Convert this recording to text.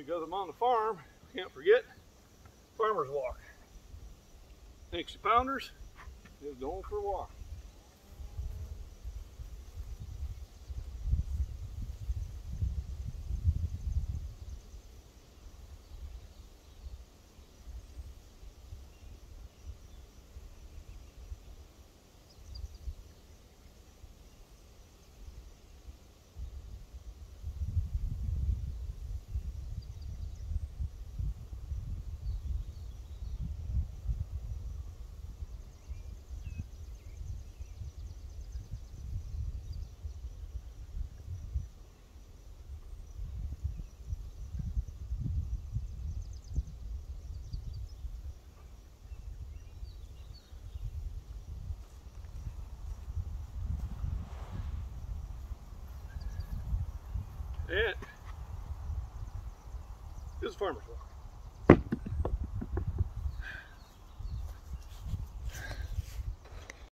because I'm on the farm, can't forget farmer's walk. 60 pounders is going for a walk. It is farmer's walk.